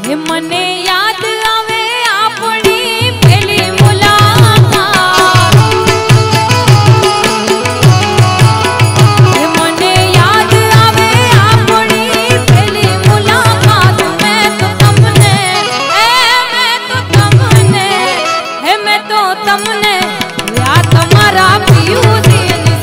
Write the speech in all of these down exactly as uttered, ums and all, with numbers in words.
મને યાદ આવે આપણી પહેલી મુલાકાત, મને યાદ આવે આપણી પહેલી મુલાકાત। મેં તો તમને એ મેં તો તમને હે મેં તો તમને યા તમારા પિયુજી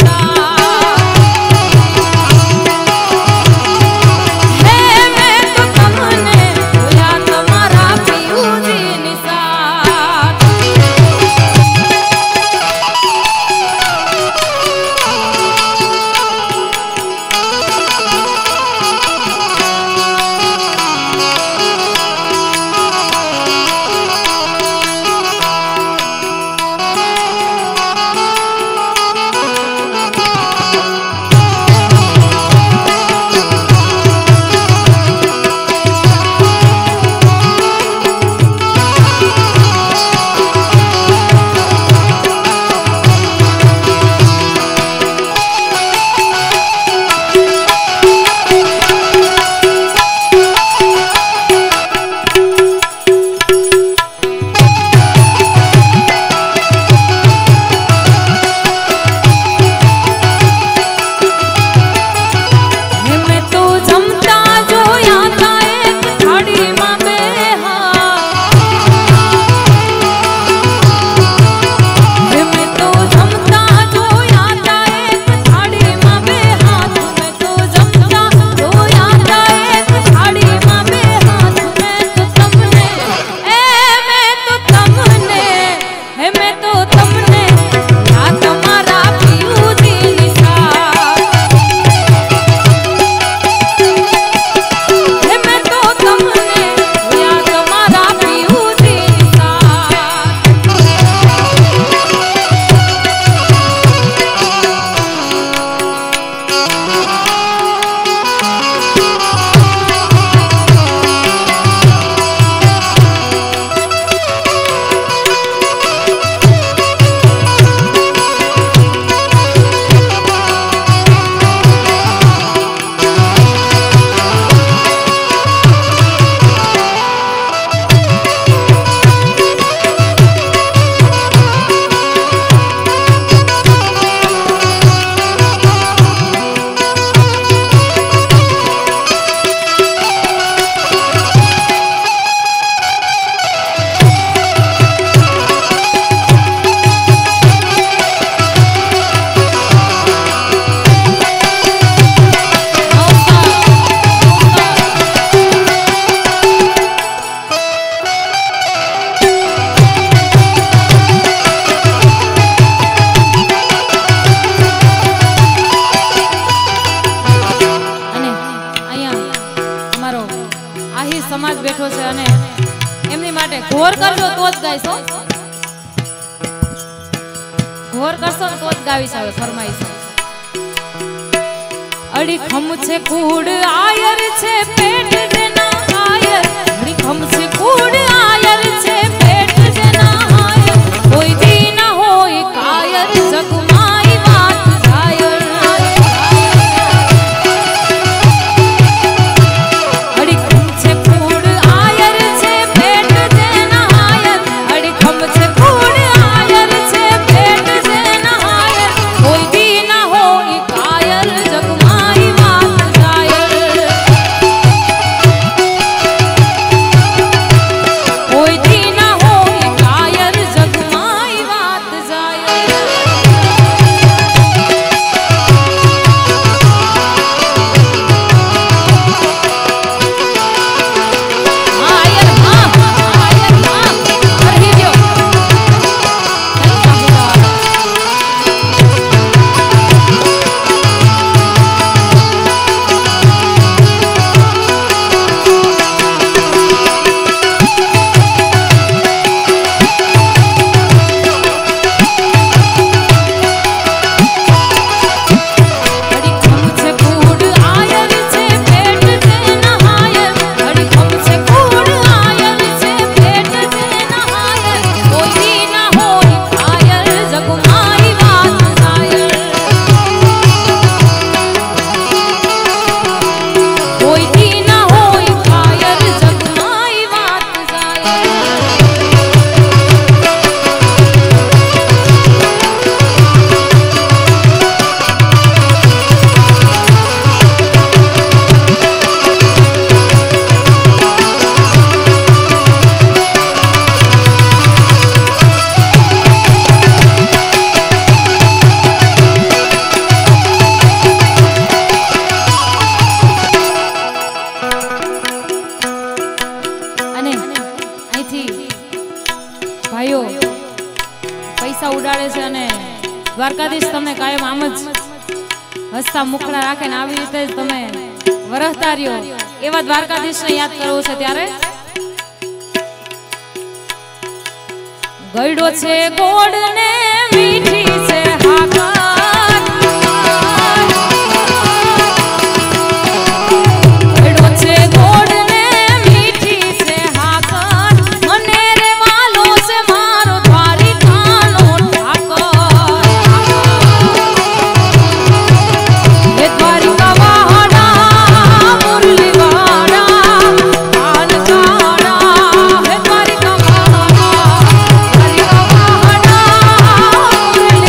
સમાજ બેઠો છે અને એમની માટે ઘોર કરજો તો જ ગાઈશો, ઘોર કરશો તો જ ગાવીશ આવે ફરમાઈશ। અડીખમ છે કૂડ આયર છે પેટ જેના આયર, અડીખમ છે કૂડ આયર છે પેટ જેના આયર, કોઈ દી ના હોય કાયર જગમાઈ વાત જાયર। અડીખમ છે કૂડ આયર છે પેટ જેના આયર, અડીખમ છે કૂડ આયર છે પેટ જેના આયર, કોઈ દી ના હોય કાયર જગમાઈ વાત જાયર। અહીંથી ભાઈઓ પૈસા ઉડાડે છે અને દ્વારકાધીશ તમને કાયમ આમ જ હસતા મુખડા રાખે ને આવી રીતે જ તમે વરસતા રહ્યો એવા દ્વારકાધીશને યાદ કરવો છે ત્યારે ગયડો છે ગોળ ને મીઠી છે હાકર ગયડો છે ગોળ ને મીઠી છે હાકર મને રે વાલો છે મારો દ્વારિકાનો ઠાકર હે દ્વારિકા વાહડા મુરલી વાડા કાન કાડા હે દ્વારિકા વાહડા દ્વારિકા વાહડા મુરલી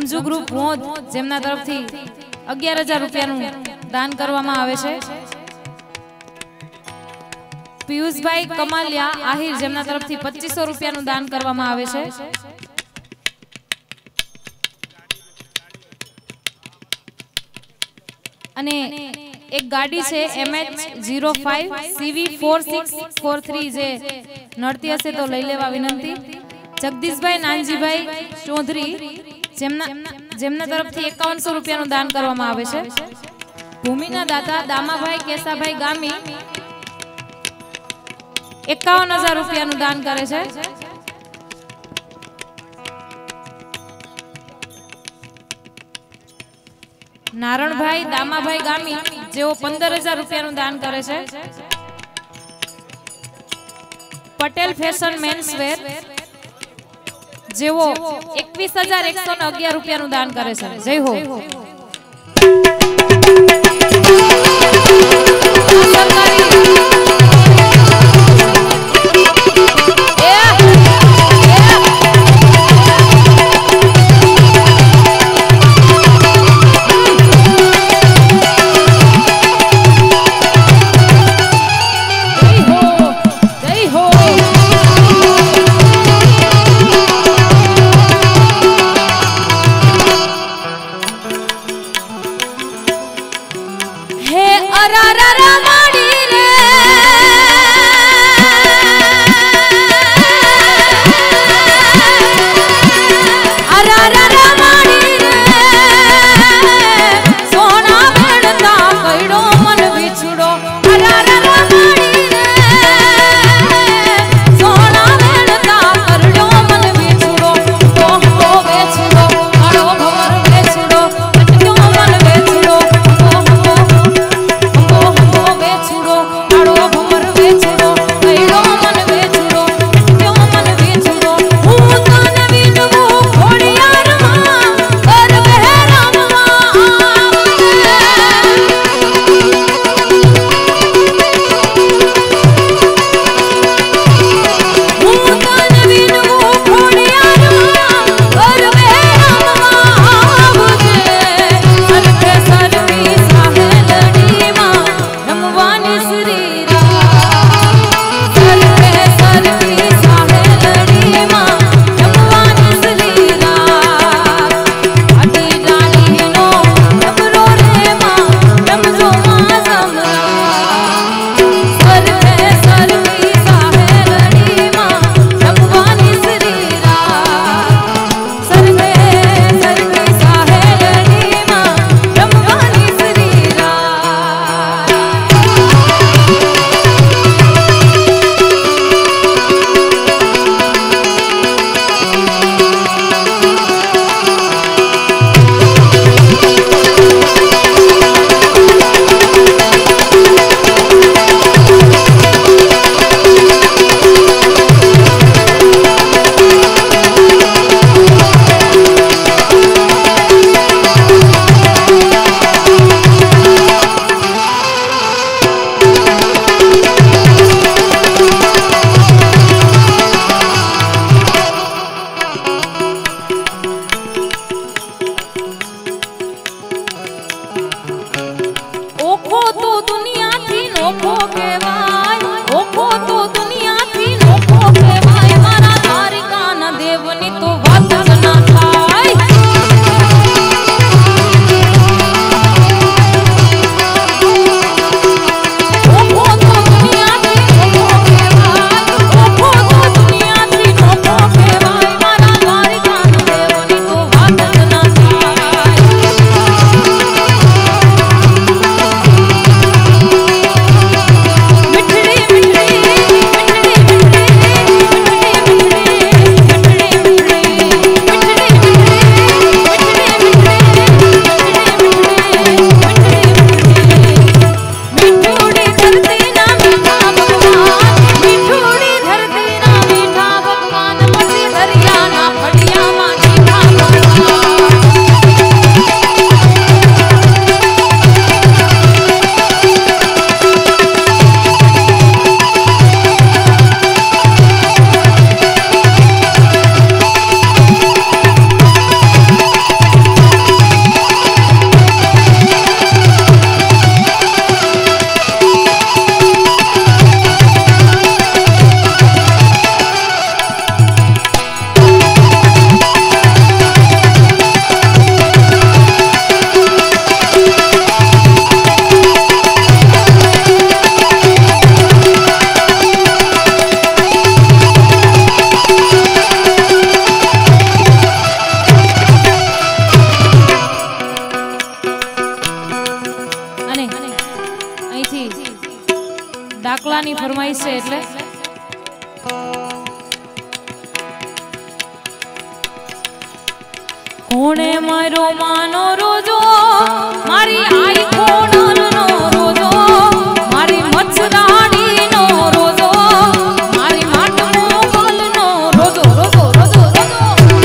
રમજુ ગ્રુપ મોજ જેમના તરફથી અગિયાર હજાર રૂપિયાનું દાન કરવામાં આવે છે। પિયુષભાઈ કમાલિયા આહિર જેમના તરફથી પચીસો રૂપિયાનું દાન કરવામાં આવે છે। અને એક ગાડી છે MH zero five CV four six four three જે નડતી હશે તો લઈ લેવા વિનંતી। જગદીશભાઈ નાનજીભાઈ ચૌધરી જેમના જેમના તરફથી એકાવનસો રૂપિયાનું દાન કરવામાં આવે છે। ભૂમિના દાતા દામાભાઈ કેસાભાઈ ગામી એકાવન હજાર રૂપિયાનું દાન કરે છે। નારણભાઈ દામાભાઈ ગામી જેઓ પંદર હજાર રૂપિયાનું દાન કરે છે। પટેલ ફેશન મેન્સવેર જેઓ એકવીસ હજાર એકસો અગિયાર રૂપિયાનું દાન કરે છે। જય હો। ફરમાઈશ છે એટલે કોણે મારો માનો રોજો મારી આઈ કોણનો રોજો મારી મચ્છરાણીનો રોજો મારી માટનો ગલનો રોજો રોજો રોજો રોજો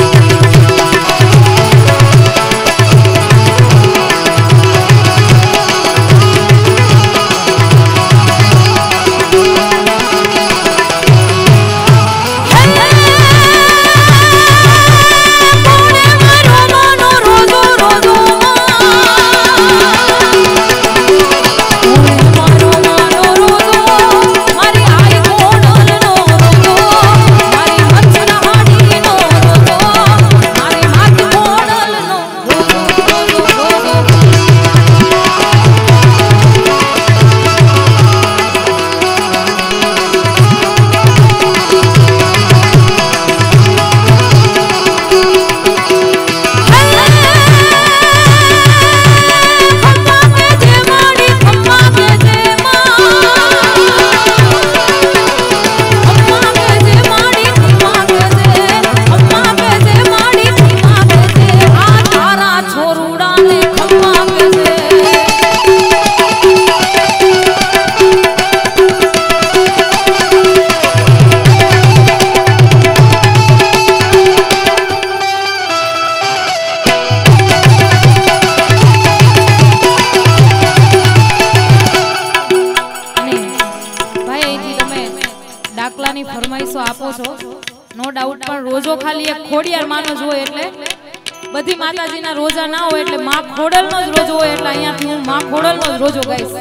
દાખલાની ફરમાઈશો આપો છો નો ડાઉટ પણ રોજો ખાલી એક ખોડિયાર માનો જ હોય એટલે બધી માતાજીના રોજા ના હોય એટલે માં ખોડલનો જ રોજો હોય એટલે અહીંયાથી હું માં ખોડલનો જ રોજો ગાઈશ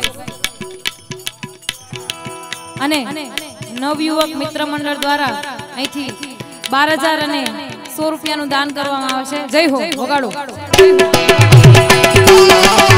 અને નવયુવક મિત્ર મંડળ દ્વારા અહીંથી બાર હજાર અને સો રૂપિયાનું દાન કરવામાં આવશે જય હો વગાડો જય હો